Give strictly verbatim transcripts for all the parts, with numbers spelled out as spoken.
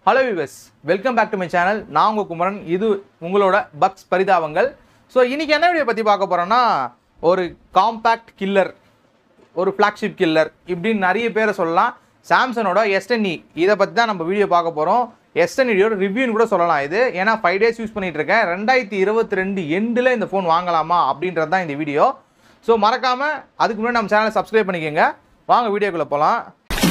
Hello viewers, welcome back to my channel. நான் உங்க குமரன். இது உங்களோட பக்ஸ் பரிதாபங்கள். ஸோ இன்னைக்கு என்ன வீடியோ பற்றி பார்க்க போகிறோன்னா ஒரு காம்பேக்ட் கில்லர், ஒரு ஃப்ளாக்ஷிப் கில்லர் இப்படின்னு நிறைய பேரை சொல்லலாம். சாம்சங்கோட எஸ் டென் இ இதை பற்றி தான் நம்ம வீடியோ பார்க்க போகிறோம். எஸ் டென் இயோட ரிவ்யூன்னு கூட சொல்லலாம் இது. ஏன்னா ஃபைவ் டேஸ் யூஸ் பண்ணிகிட்டு இருக்கேன். ரெண்டாயிரத்தி இருபத்தி ரெண்டு எண்டில் இந்த ஃபோன் வாங்கலாமா அப்படின்றது தான் இந்த வீடியோ. ஸோ மறக்காமல் அதுக்கு முன்னாடி நம்ம சேனலை சப்ஸ்கிரைப் பண்ணிக்கோங்க. வாங்க வீடியோக்குள்ளே போகலாம்.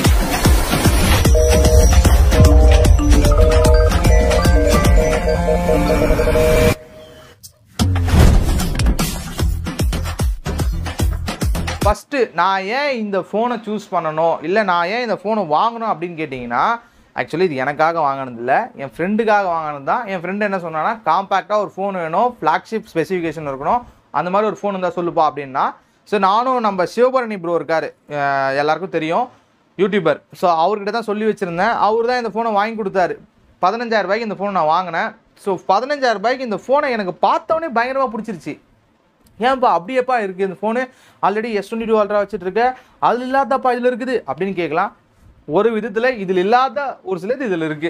ஃபஸ்ட்டு நான் ஏன் இந்த ஃபோனை சூஸ் பண்ணணும், இல்லை நான் ஏன் இந்த ஃபோனை வாங்கணும் அப்படின்னு கேட்டிங்கன்னா, ஆக்சுவலி இது எனக்காக வாங்கினது இல்லை, என் ஃப்ரெண்டுக்காக வாங்கினது தான். என் ஃப்ரெண்டு என்ன சொன்னான்னா, காம்பேக்டாக ஒரு ஃபோன் வேணும், ஃப்ளாக்ஷிப் ஸ்பெசிஃபிகேஷன் இருக்கணும், அந்த மாதிரி ஒரு ஃபோன் இருந்தால் சொல்லுப்பா அப்படின்னா. ஸோ நானும் நம்ம சிவபரணி ப்ரோ இருக்கார், எல்லாருக்கும் தெரியும், யூடியூபர். ஸோ அவர்கிட்ட தான் சொல்லி வச்சுருந்தேன். அவர் தான் இந்த ஃபோனை வாங்கி கொடுத்தாரு. பதினஞ்சாயிரம் ரூபாய்க்கு இந்த ஃபோனை நான் வாங்கினேன். ஸோ பதினஞ்சாயிரம் ரூபாய்க்கு இந்த ஃபோனை எனக்கு பார்த்தோன்னே பயங்கரமாக பிடிச்சிருச்சு. ஏன்ப்பா அப்படியேப்பா இருக்குது இந்த phone, already S twenty two Ultra வச்சுட்ருக்க, அது இல்லாதப்பா இதில் இருக்குது அப்படின்னு கேட்கலாம். ஒரு விதத்தில் இதில் இல்லாத ஒரு சிலது இதில் இருக்குது.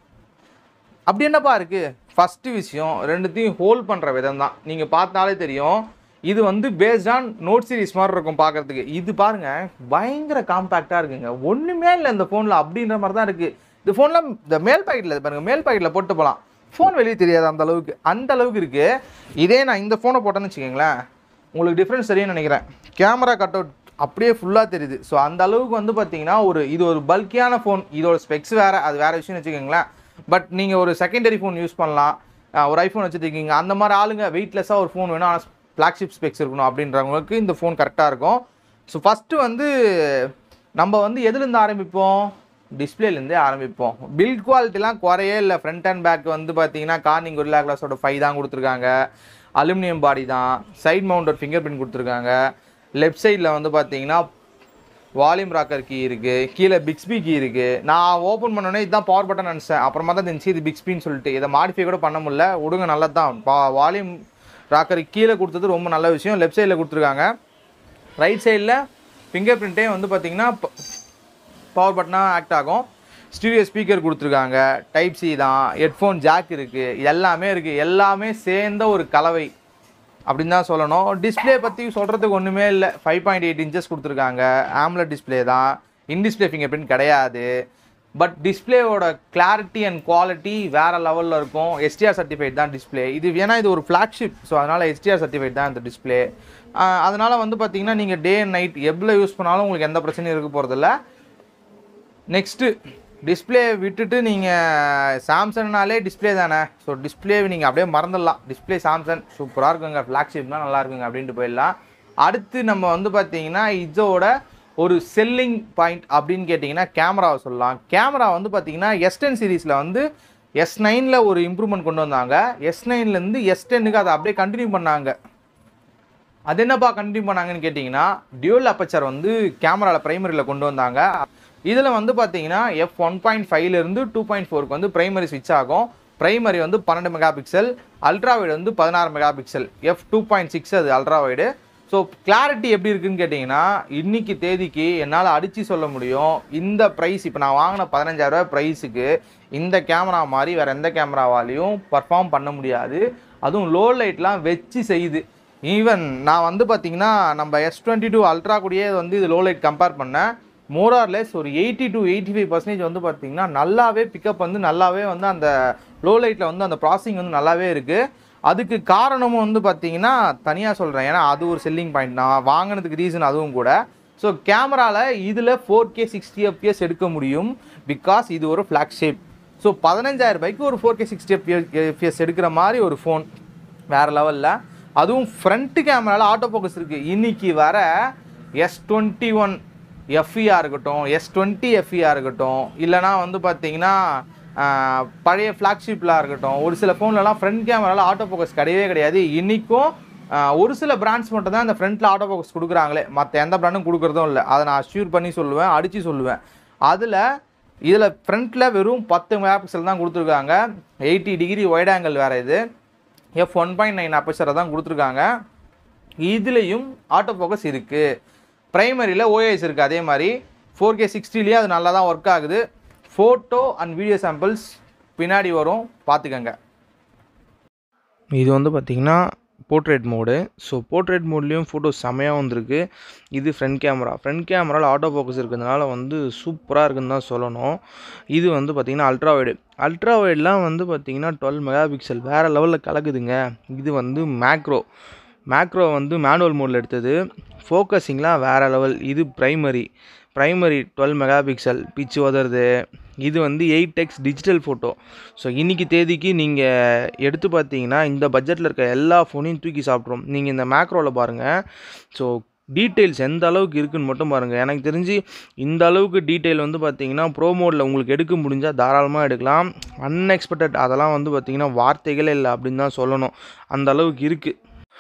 அப்படி என்னப்பா இருக்குது? ஃபஸ்ட்டு விஷயம், ரெண்டுத்தையும் ஹோல்ட் பண்ணுற விதம் தான். நீங்கள் பார்த்தாலே தெரியும், இது வந்து பேஸ்ட் ஆன் நோட் சீரிஸ் மாதிரி இருக்கும் பார்க்குறதுக்கு. இது பாருங்கள், பயங்கர காம்பேக்டாக இருக்குங்க, ஒன்றுமே இல்லை இந்த ஃபோனில் அப்படின்ற மாதிரி தான் இருக்குது. இந்த ஃபோனில் இந்த மேல் பாக்கெட்டில் பாருங்கள், மேல் பாக்கெட்டில் போட்டு போகலாம், ஃபோன் வெளியே தெரியாது அந்த அளவுக்கு, அந்த அளவுக்கு இருக்குது. இதே நான் இந்த ஃபோனை போட்டேன்னு வச்சுக்கோங்களேன், உங்களுக்கு டிஃப்ரென்ஸ் தெரியும்னு நினைக்கிறேன். கேமரா கட் அவுட் அப்படியே ஃபுல்லாக தெரியுது. ஸோ அந்த அளவுக்கு வந்து பார்த்தீங்கன்னா ஒரு இது ஒரு பல்கியான ஃபோன். இதோட ஸ்பெக்ஸ் வேறு, அது வேறு விஷயம்னு வச்சுக்கோங்களேன். பட் நீங்கள் ஒரு செகண்டரி ஃபோன் யூஸ் பண்ணலாம், ஒரு ஐஃபோன் வச்சுருக்கீங்க, அந்த மாதிரி ஆளுங்க வெயிட்லெஸ்ஸாக ஒரு ஃபோன் வேணும், ஆனால் ஃப்ளாக்ஷிப் ஸ்பெக்ஸ் இருக்கணும் அப்படின்றவங்களுக்கு இந்த ஃபோன் கரெக்டாக இருக்கும். ஸோ ஃபஸ்ட்டு வந்து நம்ம வந்து எதுலேருந்து ஆரம்பிப்போம்? டிஸ்பிளேலேருந்தே ஆரம்பிப்போம். பில்ட் குவாலிட்டிலாம் குறையே இல்லை. ஃப்ரண்ட் அண்ட் பேக் வந்து பார்த்தீங்கன்னா கார்னிங் கொரில்லா கிளாஸோட ஃபைவ் தான் கொடுத்துருக்காங்க, அலுமினியம் பாடி தான், சைட் மவுண்டட் ஃபிங்கர் பிரிண்ட் கொடுத்துருக்காங்க. லெஃப்ட் சைடில் வந்து பார்த்தீங்கன்னா வால்யூம் ராக்கர் கீ இருக்குது, கீழே பிக்ஸ்பி கீ இருக்குது. நான் ஓப்பன் பண்ணோன்னே இதுதான் பவர் பட்டன் நினச்சேன், அப்புறமா தான் தெரிஞ்சு இது பிக்ஸ்பின்னு சொல்லிட்டு. இதை மாடிஃபை கூட பண்ண முடியல, விடுங்க, நல்லது தான். பா வால்யூம் ராக்கர் கீழே கொடுத்தது ரொம்ப நல்ல விஷயம். லெஃப்ட் சைடில் கொடுத்துருக்காங்க. ரைட் சைடில் ஃபிங்கர் பிரிண்ட்டே வந்து பார்த்தீங்கன்னா பவர் பட்டனாக ஆக்ட் ஆகும். ஸ்டீரியோ ஸ்பீக்கர் கொடுத்துருக்காங்க, டைப் சி தான், ஹெட்ஃபோன் ஜாக் இருக்குது, எல்லாமே இருக்குது. எல்லாமே சேர்ந்த ஒரு கலவை அப்படின்னு தான் சொல்லணும். டிஸ்பிளே பற்றி சொல்கிறதுக்கு ஒன்றுமே இல்லை. ஃபைவ் பாயிண்ட் எயிட் இன்ச்சஸ் கொடுத்துருக்காங்க, ஆம்லெட் டிஸ்பிளே தான், இன் டிஸ்பிளே ஃபிங்கர் பிரிண்ட் கிடையாது. பட் டிஸ்பிளேவோட கிளாரிட்டி அண்ட் குவாலிட்டி வேறு லெவலில் இருக்கும். எஸ்டிஆர் சர்டிஃபைட் தான் டிஸ்பிளே இது. ஏன்னா இது ஒரு ஃப்ளாக்ஷிப், ஸோ அதனால் எஸ்டிஆர் சர்டிஃபைட் தான் இந்த டிஸ்பிளே. அதனால் வந்து பார்த்திங்கன்னா நீங்கள் டே அண்ட் நைட் எவ்வளோ யூஸ் பண்ணாலும் உங்களுக்கு எந்த பிரச்சனையும் இருக்க போகிறதில்ல. நெக்ஸ்ட்டு டிஸ்பிளே விட்டுட்டு நீங்கள் சாம்சங்னாலே டிஸ்பிளே தானே, ஸோ டிஸ்பிளே நீங்கள் அப்படியே மறந்துடலாம். டிஸ்பிளே சாம்சங் சூப்பராக இருக்குங்க, ஃப்ளாக்ஷிப்னா நல்லா இருக்குங்க அப்படின்ட்டு போயிடலாம். அடுத்து நம்ம வந்து பார்த்தீங்கன்னா இதோட ஒரு செல்லிங் பாயிண்ட் அப்படின்னு கேட்டிங்கன்னா கேமராவை சொல்லலாம். கேமரா வந்து பார்த்தீங்கன்னா எஸ் டென் சீரீஸில் வந்து எஸ் நைனில் ஒரு இம்ப்ரூவ்மெண்ட் கொண்டு வந்தாங்க. எஸ் நைன்லேருந்து எஸ் டென்னுக்கு அதை அப்படியே கண்டினியூ பண்ணாங்க. அது என்னப்பா கண்டினியூ பண்ணாங்கன்னு கேட்டிங்கன்னா, டியூவல் அப்பச்சர் வந்து கேமராவில் ப்ரைமரியில் கொண்டு வந்தாங்க. இதில் வந்து பார்த்தீங்கன்னா எஃப் ஒன் பாயிண்ட் ஃபைவ்லேருந்து டூ பாயிண்ட் ஃபோருக்கு வந்து ப்ரைமரி ஸ்விட்ச் ஆகும். ப்ரைமரி வந்து பன்னெண்டு மெகா பிக்சல், அல்ட்ரா வைடு வந்து பதினாறு mega pixel, F two point six அது அல்ட்ரா வைடு. ஸோ கிளாரிட்டி எப்படி இருக்குன்னு கேட்டிங்கன்னா, இன்றைக்கி தேதிக்கு என்னால் அடித்து சொல்ல முடியும், இந்த ப்ரைஸ் இப்போ நான் வாங்கின பதினஞ்சாயிரரூபா ப்ரைஸுக்கு இந்த கேமரா மாதிரி வேறு எந்த கேமராவாலையும் பர்ஃபார்ம் பண்ண முடியாது. அதுவும் லோ லைட்லாம் வச்சு செய்யுது. ஈவன் நான் வந்து பார்த்திங்கன்னா நம்ம எஸ் டுவெண்ட்டி டூ அல்ட்ரா கூடயே வந்து இது லோ லைட் கம்பேர் பண்ணேன். மோரார்லெஸ் ஒரு eighty to eighty five percentage வந்து பார்த்திங்கன்னா நல்லாவே பிக்கப் வந்து நல்லாவே வந்து அந்த லோ லைட்டில் வந்து அந்த ப்ராசஸிங் வந்து நல்லாவே இருக்குது. அதுக்கு காரணமும் வந்து பார்த்திங்கன்னா தனியாக சொல்கிறேன், ஏன்னா அது ஒரு செல்லிங் பாயிண்ட், நான் வாங்கினதுக்கு ரீசன் அதுவும் கூட. ஸோ கேமராவில் இதில் ஃபோர் கே சிக்ஸ்டி எஃப்பிஎஸ் எடுக்க முடியும், பிகாஸ் இது ஒரு ஃப்ளாக்ஷிப். ஸோ பதினஞ்சாயிரம் ரூபாய்க்கு ஒரு ஃபோர் கே சிக்ஸ்டி எஃப்பிஎஸ் எடுக்கிற மாதிரி ஒரு ஃபோன் வேறு லெவலில். அதுவும் ஃப்ரண்ட்டு கேமராவில் ஆட்டோ ஃபோக்கஸ் இருக்குது. இன்றைக்கி வர எஸ் டுவெண்ட்டி ஒன் எஃப்இஆர் இருக்கட்டும், எஸ் டுவெண்ட்டி எஃப்இஆர் இருக்கட்டும், இல்லைனா வந்து பார்த்தீங்கன்னா பழைய ஃப்ளாக்ஷிப்லாம் இருக்கட்டும், ஒரு சில ஃபோன்லலாம் ஃப்ரண்ட் கேமராவில் ஆட்டோ ஃபோக்கஸ் கிடையவே கிடையாது. இன்றைக்கும் ஒரு சில பிராண்ட்ஸ் மட்டும் தான் இந்த ஃப்ரண்ட்டில் ஆட்டோ ஃபோக்கஸ் கொடுக்குறாங்களே, மற்ற எந்த பிராண்டும் கொடுக்குறதும் இல்லை. அதை நான் அஷ்யூர் பண்ணி சொல்லுவேன், அடித்து சொல்லுவேன். அதில் இதில் ஃப்ரண்ட்டில் வெறும் பத்து மெகா பிக்சல் தான் கொடுத்துருக்காங்க. எயிட்டி டிகிரி ஒய்ட் ஆங்கிள் வேறு, இது எஃப் ஒன் பாயிண்ட் நைன் அப்பச்சரை தான் கொடுத்துருக்காங்க. இதுலேயும் ஆட்டோ ஃபோக்கஸ் இருக்குது. ப்ரைமரியில் ஓஎஸ் இருக்குது. அதே மாதிரி ஃபோர் கே சிக்ஸ்டிலேயே அது நல்லா தான் ஒர்க் ஆகுது. ஃபோட்டோ அண்ட் வீடியோ சாம்பிள்ஸ் பின்னாடி வரும், பார்த்துக்கங்க. இது வந்து பார்த்திங்கன்னா போர்ட்ரேட் மோடு. ஸோ போர்ட்ரேட் மோட்லேயும் ஃபோட்டோ செமையாக வந்திருக்கு. இது ஃப்ரண்ட் கேமரா. ஃப்ரண்ட் கேமராவில் ஆட்டோ ஃபோக்கஸ் இருக்கிறதுனால வந்து சூப்பராக இருக்குன்னு தான் சொல்லணும். இது வந்து பார்த்திங்கன்னா அல்ட்ரா வைடு. அல்ட்ரா வைடெலாம் வந்து பார்த்திங்கன்னா டுவெல் மெகா பிக்சல் வேறு லெவலில் கலக்குதுங்க. இது வந்து மேக்ரோ. மேக்ரோ வந்து மேனுவல் மோடில் எடுத்தது. ஃபோக்கஸிங்லாம் வேறு லெவல். இது primary. Primary twelve mega pixel பிச்சு உதறது. இது வந்து eight X digital photo. So இன்றைக்கி தேதிக்கு நீங்கள் எடுத்து பார்த்தீங்கன்னா இந்த பட்ஜெட்டில் இருக்க எல்லா ஃபோனையும் தூக்கி சாப்பிட்ரும். நீங்கள் இந்த மேக்ரோவில் பாருங்கள். ஸோ டீட்டெயில்ஸ் எந்த அளவுக்கு இருக்குதுன்னு மட்டும் பாருங்கள். எனக்கு தெரிஞ்சு இந்த அளவுக்கு டீட்டெயில் வந்து பார்த்தீங்கன்னா ப்ரோ மோடில் உங்களுக்கு எடுக்க முடிஞ்சால் தாராளமாக எடுக்கலாம். அன்எக்ஸ்பெக்டட் அதெல்லாம் வந்து பார்த்திங்கன்னா வார்த்தைகளே இல்லை அப்படின்னு தான் சொல்லணும். அந்த அளவுக்கு இருக்குது.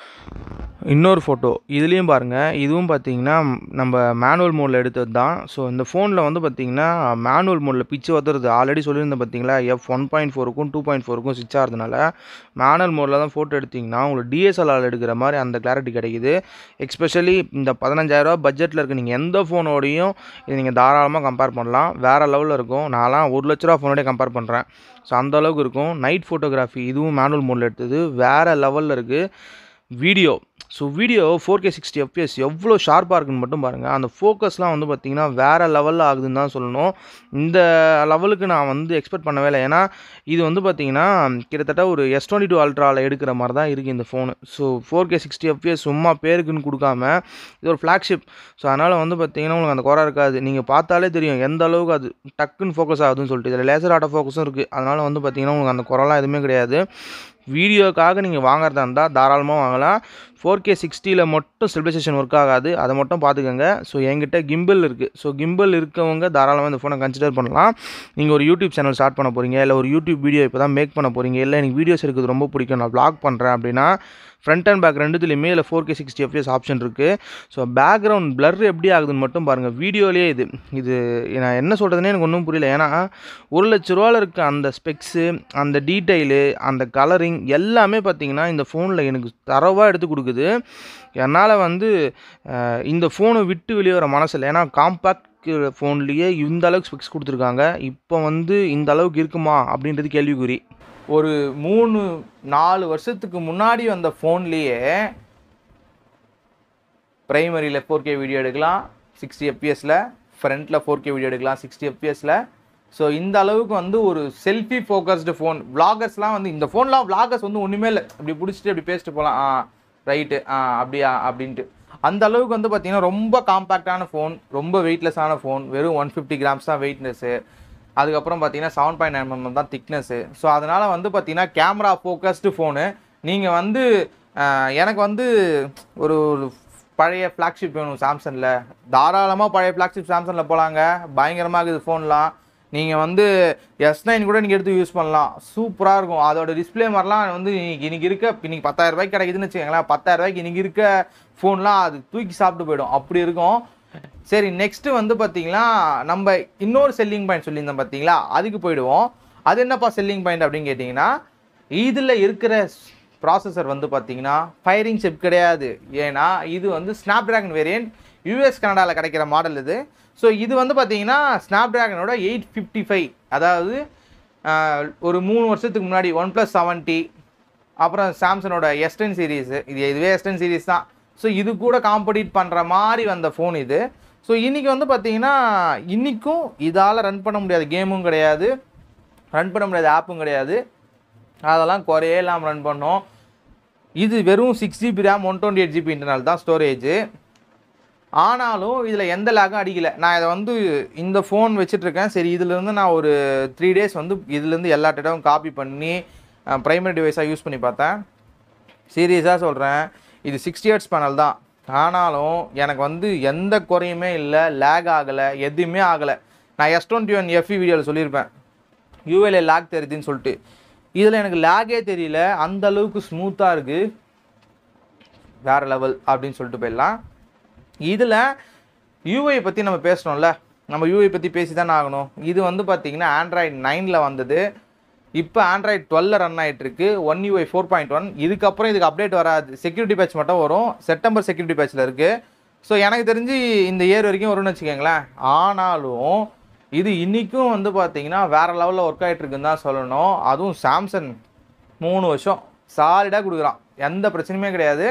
இன்னொரு ஃபோட்டோ இதுலேயும் பாருங்கள். இதுவும் பார்த்தீங்கன்னா நம்ம மேனுவல் மோடில் எடுத்தது தான். ஸோ இந்த ஃபோனில் வந்து பார்த்திங்கன்னா மேனுவல் மோடில் பிச்சு வந்துடுது. ஆல்ரெடி சொல்லியிருந்தேன் பார்த்தீங்களா, எஃப் ஒன் பாயிண்ட் ஃபோருக்கும் டூ பாயிண்ட் ஃபோருக்கும் ஸ்விட்ச் ஆகிறதுனால மேனுவல் மோடில் தான் ஃபோட்டோ எடுத்திங்கன்னா உங்களுக்கு டிஎஸ்எல்ஆர் எடுக்கிற மாதிரி அந்த கிளாரிட்டி கிடைக்குது. எக்ஸ்பெஷலி இந்த பதினஞ்சாயிரரூபா பட்ஜெட்டில் இருக்க நீங்கள் எந்த ஃபோனோடையும் இது நீங்கள் தாராளமாக கம்பேர் பண்ணலாம். வேறு லெவலில் இருக்கும். நான்லாம் ஒரு லட்ச ரூபா ஃபோனோடய கம்பேர் பண்ணுறேன். ஸோ அந்த அளவுக்கு இருக்கும். நைட் ஃபோட்டோகிராஃபி இதுவும் மேனுவல் மோடில் எடுத்தது வேறு லெவலில் இருக்குது. Video so video four K sixty FPS எவ்வளோ ஷார்ப்பாக இருக்குன்னு மட்டும் பாருங்கள். அந்த ஃபோக்கஸ்லாம் வந்து பார்த்திங்கன்னா வேறு லெவலில் ஆகுதுன்னு தான் சொல்லணும். இந்த லெவலுக்கு நான் வந்து எக்ஸ்பெக்ட் பண்ணவே இல்லை. ஏன்னா இது வந்து பார்த்திங்கன்னா கிட்டத்தட்ட ஒரு எஸ் டுவெண்ட்டி டூ அல்ட்ராவில் எடுக்கிற மாதிரி தான் இருக்குது இந்த phone. So four K sixty FPS சும்மா பேருக்குன்னு கொடுக்காம இது ஒரு ஃப்ளாக்ஷிப். ஸோ அதனால் வந்து பார்த்திங்கன்னா உங்களுக்கு அந்த குறை இருக்காது. நீங்கள் பார்த்தாலே தெரியும் எந்த அளவுக்கு அது டக்குன்னு ஃபோக்கஸ் ஆகுதுன்னு சொல்லிட்டு. இதில் லேசர் ஆட்டோ ஃபோக்கஸும் இருக்குது. அதனால் வந்து பார்த்திங்கன்னா உங்களுக்கு அந்த குறைலாம் எதுவுமே கிடையாது. வீடியோக்காக நீங்கள் வாங்குறதா இருந்தால் தாராளமாக வாங்கலாம். ஃபோர் கே சிக்ஸ்டியில் மட்டும் ஸ்டெபிலைசேஷன் ஒர்க் ஆகாது. அதை மட்டும் பார்த்துக்கோங்க. ஸோ என்கிட்ட கிம்பிள் இருக்குது. ஸோ கிம்பிள் இருக்கவங்க தாராளமாக இந்த ஃபோனை கன்சிடர் பண்ணலாம். நீங்கள் ஒரு யூடியூப் சேனல் ஸ்டார்ட் பண்ண போகிறீங்க, இல்லை ஒரு யூடியூப் வீடியோ இப்போ தான் மேக் பண்ண போகிறீங்க, இல்லை எனக்கு வீடியோஸ் எடுக்கிறது ரொம்ப பிடிக்கும், நான் vlog பண்ணுறேன் அப்படின்னா ஃப்ரண்ட் அண்ட் பேக் ரெண்டுத்துலையுமே இல்லை four K sixty FPS option இருக்குது. ஸோ பேக்ரவுண்ட் பிளர் எப்படி ஆகுதுன்னு மட்டும் பாருங்கள். வீடியோலேயே இது இது நான் என்ன சொல்கிறதுனே எனக்கு ஒன்றும் புரியல. ஏன்னா ஒரு லட்ச ரூபாவில் இருக்க அந்த ஸ்பெக்ஸு, அந்த டீட்டெயிலு, அந்த கலரிங் எல்லாமே பார்த்திங்கன்னா இந்த ஃபோனில் எனக்கு தரவாக எடுத்து கொடுக்குது. என்னால் வந்து இந்த ஃபோனை விட்டு வெளியே வர மனசில்லை. ஏன்னா காம்பேக்ட் ஃபோன்லேயே இந்த அளவுக்கு ஸ்பெக்ஸ் கொடுத்துருக்காங்க. இப்போ வந்து இந்த அளவுக்கு இருக்குமா அப்படின்றது கேள்விக்குறி. ஒரு மூணு நாலு வருஷத்துக்கு முன்னாடி வந்த ஃபோன்லேயே ப்ரைமரியில் ஃபோர் கே வீடியோ எடுக்கலாம் சிக்ஸ்டி எஃப்பிஎஸில், ஃப்ரண்ட்டில் ஃபோர் கே வீடியோ எடுக்கலாம் சிக்ஸ்டி எஃப்பிஎஸில். ஸோ இந்த அளவுக்கு வந்து ஒரு செல்ஃபி ஃபோக்கஸ்டு ஃபோன். விளாகர்ஸ்லாம் வந்து இந்த ஃபோன்லாம் விளாகர்ஸ் வந்து ஒன்றுமே இல்லை, இப்படி பிடிச்சிட்டு இப்படி பேசிட்டு போகலாம், ஆ ரைட்டு ஆ அப்படியா அப்படின்ட்டு. அந்த அளவுக்கு வந்து பார்த்திங்கன்னா ரொம்ப காம்பேக்டான ஃபோன், ரொம்ப வெயிட்லெஸ்ஸான ஃபோன். வெறும் ஒன் ஃபிஃப்டி கிராம்ஸ் தான் வெயிட்னஸ்ஸு. அதுக்கப்புறம் பார்த்தீங்கன்னா செவன் பாயிண்ட் நைன் எம்எம் தான் திக்னஸ்ஸு. ஸோ அதனால் வந்து பார்த்திங்கன்னா கேமரா ஃபோக்கஸ்டு ஃபோனு. நீங்கள் வந்து எனக்கு வந்து ஒரு ஒரு பழைய ஃப்ளாக்ஷிப் வேணும் சாம்சங்கில், தாராளமாக பழைய ஃப்ளாக்ஷிப் சாம்சங்கில் போகலாங்க. பயங்கரமாக இருக்குது ஃபோன்லாம். நீங்கள் வந்து எஸ் நைன் கூட நீங்கள் எடுத்து யூஸ் பண்ணலாம், சூப்பராக இருக்கும். அதோட டிஸ்பிளே மாதிரிலாம் வந்து இன்றைக்கி இன்றைக்கி இருக்க இன்றைக்கி பத்தாயிரம் ரூபாய்க்கு கிடைக்குதுன்னு வச்சுக்கோங்களேன். பத்தாயிரம் ரூபாய்க்கு இன்றைக்கி இருக்க ஃபோன்லாம் அது தூக்கி சாப்பிட்டு போயிடும், அப்படி இருக்கும். சரி, நெக்ஸ்ட்டு வந்து பார்த்திங்கன்னா நம்ம இன்னொரு செல்லிங் பாயிண்ட் சொல்லியிருந்தோம் பார்த்தீங்களா, அதுக்கு போயிடுவோம். அது என்னப்பா செல்லிங் பாயிண்ட் அப்படின்னு கேட்டிங்கன்னா, இதில் இருக்கிற ப்ராசஸர் வந்து பார்த்திங்கன்னா ஃபயரிங் சிப் கிடையாது. ஏன்னா இது வந்து ஸ்னாப் ட்ராகன் வேரியன்ட், யூஎஸ் கனடாவில் கிடைக்கிற மாடல் இது. ஸோ இது வந்து பார்த்திங்கன்னா ஸ்னாப் ட்ராகனோட எயிட் ஃபிஃப்டி ஃபைவ், அதாவது ஒரு மூணு வருஷத்துக்கு முன்னாடி ஒன் ப்ளஸ் செவன்ட்டி, அப்புறம் சாம்சங்கோட எஸ் டென் சீரீஸு, இது இதுவே எஸ் டென் சீரீஸ் தான். ஸோ இது கூட காம்படிட் பண்ணுற மாதிரி வந்த ஃபோன் இது. ஸோ இன்றைக்கி வந்து பார்த்திங்கன்னா இன்றைக்கும் இதால் ரன் பண்ண முடியாத கேமும் கிடையாது, ரன் பண்ண முடியாத ஆப்பும் கிடையாது. அதெல்லாம் குறையே இல்லாமல் ரன் பண்ணோம். இது வெறும் six GB RAM, one twenty eight GB internal தான் ஸ்டோரேஜு. ஆனாலும் இதில் எந்த லேக்கும் அடிக்கலை. நான் இதை வந்து இந்த ஃபோன் வச்சுட்ருக்கேன். சரி, இதிலேருந்து நான் ஒரு த்ரீ டேஸ் வந்து இதுலேருந்து எல்லா டேட்டாவும் காப்பி பண்ணி ப்ரைமரி டிவைஸாக யூஸ் பண்ணி பார்த்தேன். சீரியஸாக சொல்கிறேன், இது சிக்ஸ்டி ஹெர்ட்ஸ் பேனல் தான். ஆனாலும் எனக்கு வந்து எந்த குறையுமே இல்லை, லேக் ஆகலை, எதுவுமே ஆகலை. நான் எஸ் டுவெண்ட்டி ஒன் எஃப்இ வீடியோவில் சொல்லியிருப்பேன் யூஎல்ஏ லேக் தெரியுதுன்னு சொல்லிட்டு. இதில் எனக்கு லேகே தெரியல, அந்த அளவுக்கு ஸ்மூத்தாக இருக்குது, வேறு லெவல் அப்படின்னு சொல்லிட்டு போயிடலாம். இதில் யூஐ பற்றி நம்ம பேசணும்ல, நம்ம யூஐ பற்றி பேசி தானே ஆகணும். இது வந்து பார்த்திங்கன்னா ஆண்ட்ராய்டு நைனில் வந்தது, இப்போ ஆண்ட்ராய்டு டுவெல்ல ரன் ஆகிட்டுருக்கு. One UI four point one. இதுக்கப்புறம் இதுக்கு அப்டேட் வராது, செக்யூரிட்டி பேட்ச் மட்டும் வரும். செப்டம்பர் செக்யூரிட்டி பேட்சில் இருக்குது. ஸோ எனக்கு தெரிஞ்சு இந்த இயர் வரைக்கும் வரும்னு வச்சுக்கோங்களேன். ஆனாலும் இது இன்றைக்கும் வந்து பார்த்தீங்கன்னா வேறு லெவலில் ஒர்க் ஆகிட்டு இருக்குன்னு தான் சொல்லணும். அதுவும் சாம்சங் மூணு வருஷம் சாலிடாக கொடுக்குறான், எந்த பிரச்சனையுமே கிடையாது.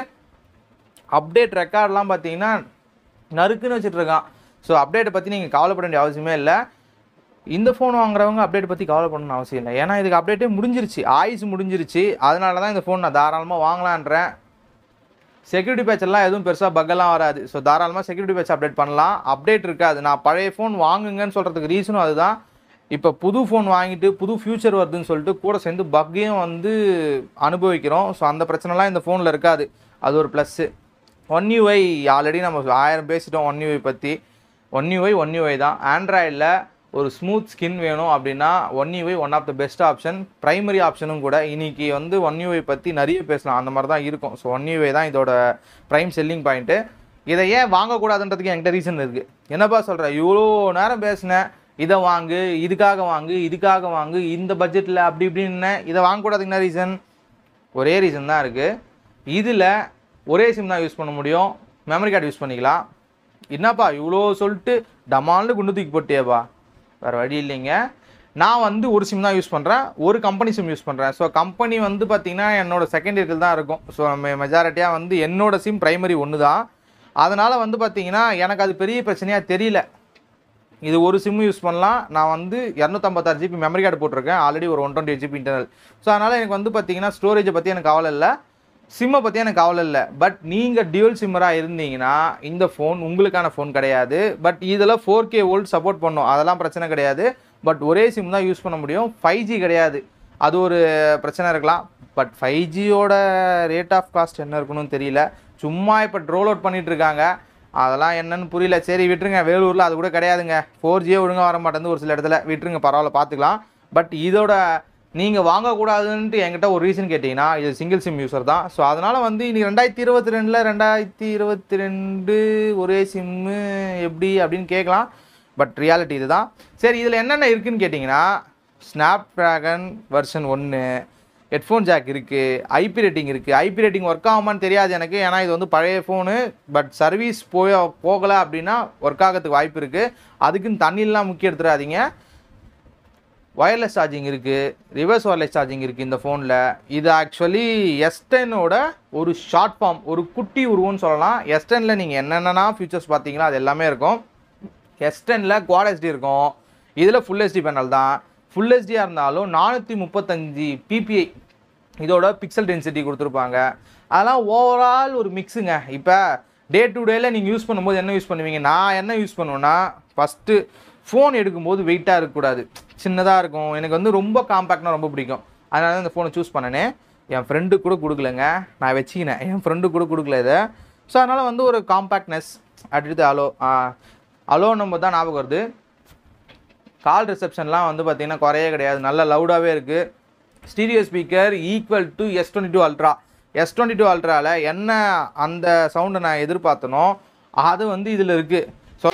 அப்டேட் ரெக்கார்ட்லாம் பார்த்தீங்கன்னா நறுக்குன்னு வச்சுட்ருக்கான். ஸோ அப்டேட்டை பற்றி நீங்கள் கவலைப்பட வேண்டிய அவசியமே இல்லை. இந்த ஃபோன் வாங்குறவங்க அப்டேட் பற்றி கவலைப்படணும்னு அவசியம் இல்லை. ஏன்னா இதுக்கு அப்டேட்டே முடிஞ்சிருச்சு, ஆயுசு முடிஞ்சிருச்சு. அதனால தான் இந்த ஃபோன் நான் தாராளமாக வாங்கலான்றேன். செக்யூரிட்டி பேட்செல்லாம் எதுவும் பெருசாக பக்கெல்லாம் வராது. ஸோ தாராளமாக செக்யூரிட்டி பேட்ச் அப்டேட் பண்ணலாம். அப்டேட் இருக்காது. நான் பழைய ஃபோன் வாங்குங்கன்னு சொல்கிறதுக்கு ரீசனும் அதுதான். இப்போ புது ஃபோன் வாங்கிட்டு புது ஃபியூச்சர் வருதுன்னு சொல்லிட்டு கூட சேர்ந்து பக்கையும் வந்து அனுபவிக்கிறோம். ஸோ அந்த பிரச்சனைலாம் இந்த ஃபோனில் இருக்காது. அது ஒரு ப்ளஸ்ஸு. ஒன் யூஐ ஆல்ரெடி நம்ம ஆயிரம் பேசிட்டோம். ஒன் யூஐ பற்றி ஒன் யூஐ ஒன் யூஐ தான். ஆண்ட்ராய்டில் ஒரு ஸ்மூத் ஸ்கின் வேணும் அப்படின்னா One UI one of the best option, primary ஆப்ஷனும் கூட. இன்றைக்கி வந்து ஒன் யூஐ பற்றி நிறைய பேசலாம், அந்த மாதிரி தான் இருக்கும். ஸோ ஒன் யூஐ தான் இதோட ப்ரைம் செல்லிங் பாயிண்ட்டு. இதை ஏன் வாங்கக்கூடாதுன்றதுக்கு என்கிட்ட ரீசன் இருக்குது. என்னப்பா சொல்கிறேன், இவ்வளோ நேரம் பேசினேன், இதை வாங்கு, இதுக்காக வாங்கு, இதுக்காக வாங்கு, இந்த பட்ஜெட்டில் அப்படி இப்படின்னு. இதை வாங்கக்கூடாதுக்கு என்ன ரீசன்? ஒரே ரீசன் தான் இருக்குது. இதில் ஒரே சிம் தான் யூஸ் பண்ண முடியும், மெமரி கார்டு யூஸ் பண்ணிக்கலாம். என்னப்பா இவ்வளோ சொல்லிட்டு டமால்னு குண்டு தூக்கி போட்டியேப்பா? வேறு வழி இல்லைங்க. நான் வந்து ஒரு சிம் தான் யூஸ் பண்ணுறேன், ஒரு கம்பெனி சிம் யூஸ் பண்ணுறேன். ஸோ கம்பெனி வந்து பார்த்திங்கன்னா என்னோடய செகண்ட் இயர்க்கில் தான் இருக்கும். ஸோ மெஜாரிட்டியாக வந்து என்னோடய சிம் ப்ரைமரி ஒன்று தான். அதனால் வந்து பார்த்திங்கன்னா எனக்கு அது பெரிய பிரச்சனையாக தெரியல. இது ஒரு சிம் யூஸ் பண்ணலாம். நான் வந்து இரநூத்தம்பத்தாறு ஜிபி மெமரி கார்டு போட்டிருக்கேன், ஆல்ரெடி ஒரு one twenty GB internal. So அதனால் எனக்கு வந்து பார்த்திங்கன்னா ஸ்டோரேஜை பற்றி எனக்கு கவலை இல்லை, சிம்மை பற்றி எனக்கு கவலை இல்லை. பட் நீங்கள் டியூவல் சிம்மராக இருந்தீங்கன்னா இந்த ஃபோன் உங்களுக்கான ஃபோன் கிடையாது. பட் இதில் ஃபோர் கே வோல்ட் சப்போர்ட் பண்ணும், அதெல்லாம் பிரச்சனை கிடையாது. பட் ஒரே சிம் தான் யூஸ் பண்ண முடியும், ஃபைவ் ஜி கிடையாது. அது ஒரு பிரச்சனை இருக்கலாம். பட் ஃபைவ் ஜியோட ரேட் ஆஃப் காஸ்ட் என்ன இருக்கணும்னு தெரியல. சும்மா இப்போ ரோல் அவுட் பண்ணிகிட்ருக்காங்க, அதெல்லாம் என்னன்னு புரியல. சரி விட்டுருங்க, வேலூரில் அது கூட கிடையாதுங்க. ஃபோர் ஜியே ஒழுங்காக வர மாட்டேங்குது ஒரு சில இடத்துல, விட்டுருங்க, பரவாயில்ல, பார்த்துக்கலாம். பட் இதோட நீங்கள் வாங்கக்கூடாதுன்ட்டு என்கிட்ட ஒரு ரீசன் கேட்டிங்கன்னா இது சிங்கிள் சிம் யூஸர் தான். ஸோ அதனால் வந்து இன்றைக்கி ரெண்டாயிரத்தி இருபத்தி ரெண்டில் ரெண்டாயிரத்தி இருபத்தி ரெண்டு ஒரே சிம்மு எப்படி அப்படின்னு கேட்கலாம். பட் ரியாலிட்டி இது தான். சரி, இதில் என்னென்ன இருக்குதுன்னு கேட்டிங்கன்னா ஸ்னாப் ட்ராகன் வெர்ஷன் ஒன்று, ஹெட்ஃபோன் ஜாக் இருக்குது, ஐபி ரேட்டிங் இருக்குது. ஐபி ரேட்டிங் ஒர்க் ஆகுமான்னு தெரியாது எனக்கு, ஏன்னா இது வந்து பழைய ஃபோனு. பட் சர்வீஸ் போய் போகலை அப்படின்னா ஒர்க் ஆகிறதுக்கு வாய்ப்பு இருக்குது. அதுக்குன்னு தண்ணிலாம் முக்கியம் எடுத்துடாதீங்க. வயர்லெஸ் சார்ஜிங் இருக்குது, ரிவர்ஸ் வயர்லெஸ் சார்ஜிங் இருக்குது இந்த ஃபோனில். இது ஆக்சுவலி எஸ் டென்னோட ஒரு ஷார்ட் ஃபார்ம், ஒரு குட்டி உருவம்னு சொல்லலாம். எஸ் டென்னில் நீங்கள் என்னென்னா ஃபீச்சர்ஸ் பார்த்தீங்களா அது எல்லாமே இருக்கும். எஸ் டென்னில் குவாட் ஹெச்டி இருக்கும், இதில் ஃபுல் ஹெச்டி பேனல் தான். ஃபுல் ஹெச்டியாக இருந்தாலும் நானூற்றி முப்பத்தஞ்சு பிபிஐ இதோட பிக்சல் டென்சிட்டி கொடுத்துருப்பாங்க. அதெல்லாம் ஓவரால் ஒரு மிக்ஸுங்க. இப்போ டே டு டேயில் நீங்கள் யூஸ் பண்ணும்போது என்ன யூஸ் பண்ணுவீங்க? நான் என்ன யூஸ் பண்ணுவேன்னா, ஃபஸ்ட்டு ஃபோன் எடுக்கும்போது வெயிட்டாக இருக்கக்கூடாது, சின்னதாக இருக்கும். எனக்கு வந்து ரொம்ப காம்பேக்ட்னா ரொம்ப பிடிக்கும். அதனால தான் இந்த ஃபோனை சூஸ் பண்ணனே. என் ஃப்ரெண்டு கூட கொடுக்கலங்க, நான் வச்சுக்கினேன். என் ஃப்ரெண்டு கூட கொடுக்கல இதை. ஸோ அதனால் வந்து ஒரு காம்பேக்ட்னஸ். அடுத்து அலோ அலோ நம்ம தான் ஞாபகம் வருது. கால் ரிசப்ஷன்லாம் வந்து பார்த்திங்கன்னா குறையே கிடையாது, நல்ல லவுடாகவே இருக்குது. Stereo speaker equal to S twenty two Ultra. S twenty two அல்ட்ராவில் என்ன அந்த சவுண்டை நான் எதிர்பார்த்தனோ அது வந்து இதில் இருக்குது. ஸோ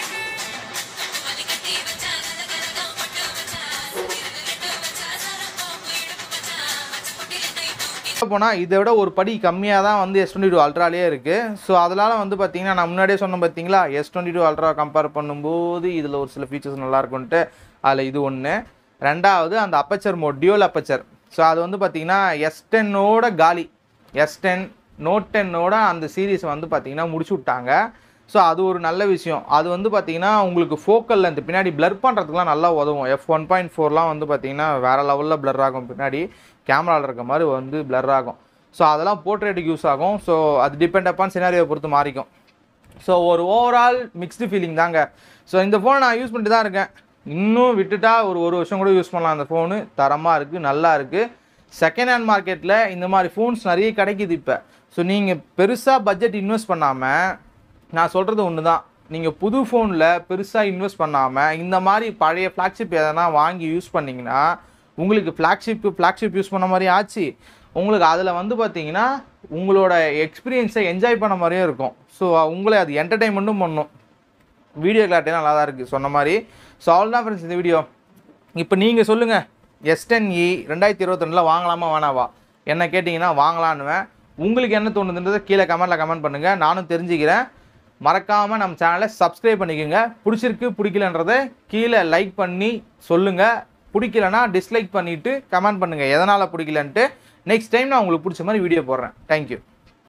போனால் இதை விட ஒரு படி கம்மியாக தான் வந்து எஸ் டுவெண்ட்டி டூ அல்ட்ராலே இருக்குது. ஸோ அதனால் வந்து பார்த்திங்கன்னா நான் முன்னாடியே சொன்னேன் பார்த்தீங்களா, S twenty two Ultra compare பண்ணும்போது இதில் ஒரு சில ஃபீச்சர்ஸ் நல்லாயிருக்குன்ட்டு. அதில் இது ஒன்று. ரெண்டாவது அந்த aperture mode, dual aperture. So அது வந்து பார்த்திங்கன்னா எஸ் டென்னோட காலி, எஸ் டென் நோட் டென்னோட அந்த சீரீஸை வந்து பார்த்திங்கன்னா முடிச்சு விட்டாங்க. ஸோ அது ஒரு நல்ல விஷயம். அது வந்து பார்த்திங்கன்னா உங்களுக்கு ஃபோக்கல் லென்த் பின்னாடி பிளர் பண்ணுறதுக்குலாம் நல்லா உதவும். எஃப் ஒன் பாயிண்ட் ஃபோர்லாம் வந்து பார்த்திங்கன்னா வேறு லெவலில் பிளர் ஆகும், பின்னாடி கேமராவில் இருக்க மாதிரி வந்து பிளர் ஆகும். ஸோ அதெல்லாம் போர்ட்ரேட்டுக்கு யூஸ் ஆகும். ஸோ அது டிபெண்ட் அப்பான் சினாரியோவை பொறுத்து மாறிக்கும். ஸோ ஒரு ஓவரால் மிக்ஸ்டு ஃபீலிங் தாங்க. ஸோ இந்த ஃபோனை நான் யூஸ் பண்ணிட்டு தான் இருக்கேன். இன்னும் விட்டுட்டா ஒரு ஒரு வருஷம் கூட யூஸ் பண்ணலாம். அந்த ஃபோனு தரமாக இருக்குது, நல்லா இருக்குது. செகண்ட் ஹேண்ட் மார்க்கெட்டில் இந்த மாதிரி ஃபோன்ஸ் நிறைய கிடைக்கிது இப்போ. ஸோ நீங்கள் பெருசாக பட்ஜெட் இன்வெஸ்ட் பண்ணாமல், நான் சொல்கிறது ஒன்று தான், நீங்கள் புது ஃபோனில் பெருசாக இன்வெஸ்ட் பண்ணாமல் இந்த மாதிரி பழைய ஃப்ளாக்ஷிப் எதனா வாங்கி யூஸ் பண்ணிங்கன்னா உங்களுக்கு ஃப்ளாக்ஷிப் ஃப்ளாக்ஷிப் யூஸ் பண்ண மாதிரி ஆச்சு. உங்களுக்கு அதில் வந்து பார்த்தீங்கன்னா உங்களோட எக்ஸ்பீரியன்ஸை என்ஜாய் பண்ண மாதிரியும் இருக்கும். ஸோ உங்களை அது என்டர்டெயின்மெண்ட்டும் பண்ணும். வீடியோ கிளாரிட்டி நல்லா தான் இருக்குது சொன்ன மாதிரி. ஸோ அவ்வளோதான் ஃப்ரெண்ட்ஸ் இந்த வீடியோ. இப்போ நீங்கள் சொல்லுங்கள், எஸ் டென் இ ரெண்டாயிரத்தி இருபத்தி ரெண்டில் வாங்கலாமா வேணாவா? என்ன கேட்டிங்கன்னா வாங்கலான்னுவேன். உங்களுக்கு என்ன தோணுதுன்றதை கீழே கமெண்ட்டில் கமெண்ட் பண்ணுங்கள், நானும் தெரிஞ்சுக்கிறேன். மறக்காமல் நம்ம சேனலை சப்ஸ்கிரைப் பண்ணிக்கோங்க. பிடிச்சிருக்கு பிடிக்கலன்றதை கீழே லைக் பண்ணி சொல்லுங்கள். பிடிக்கலனா டிஸ்லைக் பண்ணிவிட்டு கமெண்ட் பண்ணுங்கள் எதனால் பிடிக்கலன்ட்டு. நெக்ஸ்ட் டைம் நான் உங்களுக்கு பிடிச்ச மாதிரி வீடியோ போடுறேன். தேங்க்யூ.